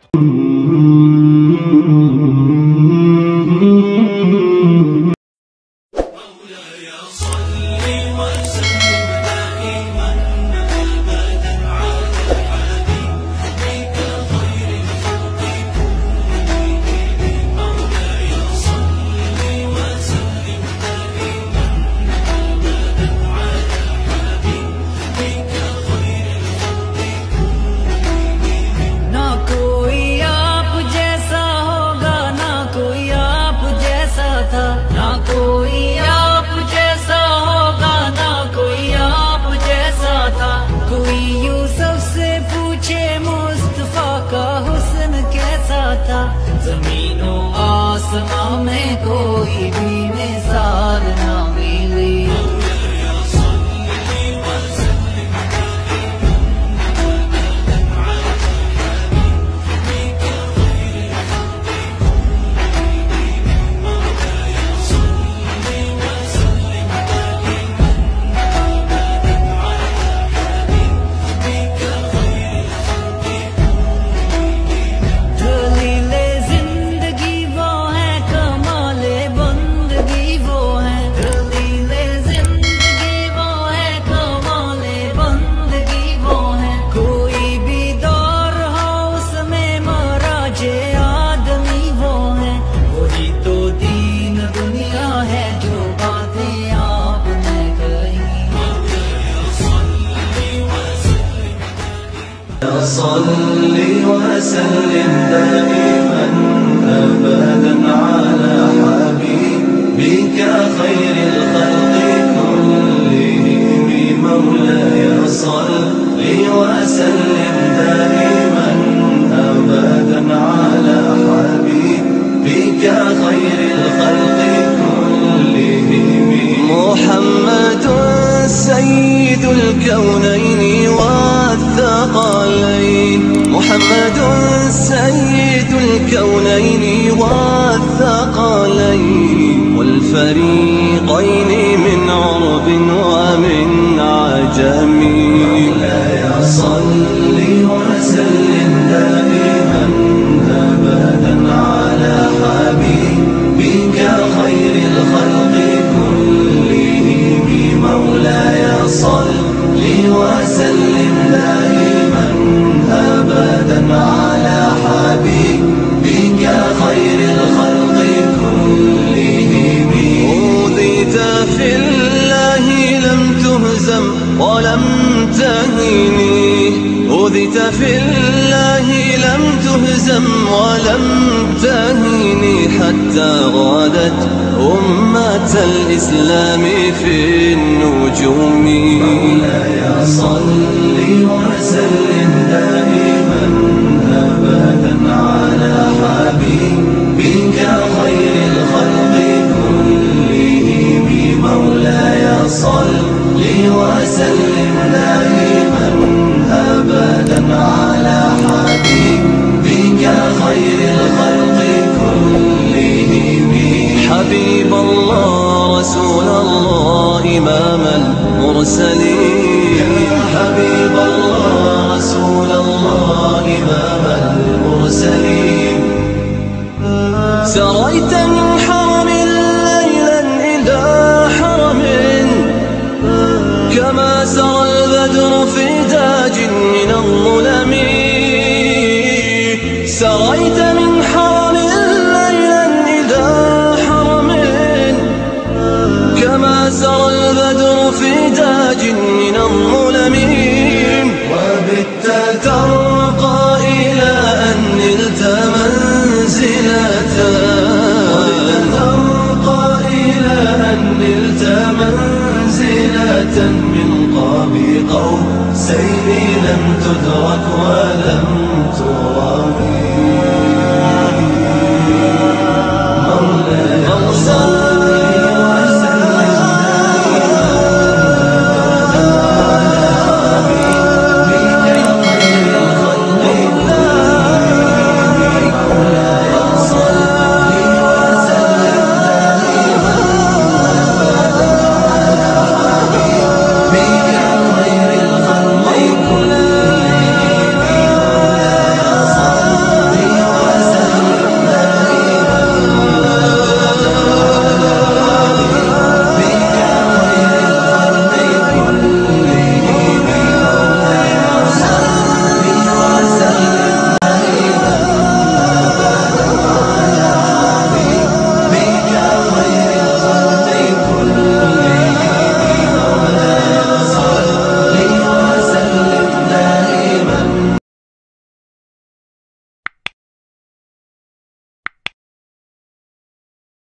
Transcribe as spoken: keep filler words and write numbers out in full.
ज़मीनों आसमां में कोई भी मिसाल ना मिली। صلي وسلم دائما أبدا على حبيبك خير الخلق كلهم مولاي صلي وسلم دائما أبدا على حبيبك خير الخلق كلهم محمد سيد الكونين والثقلين محمد سيد الكونين والثقلين والفريقين من عرب ومن عجم مولاي صل وسلم دائما أبدا على حبيبك خير الخلق كلهم مولاي صل وسلم دائما أبدا على حبيبك خير الخلق كلهم أوذيت في الله لم تهزم ولم تهني أوذيت في الله لم تهزم ولم تهني حتى غادت أمة الإسلام في النجوم مولاي صل وسلم دائما أبدا على حبيبك خير الخلق كلهم مولاي صل وسلم دائما أبدا على حبيبك خير الخلق كلهم حبيب الله رسول الله إمام المرسلين حبيب الله رسول الله إمام المرسلين سريت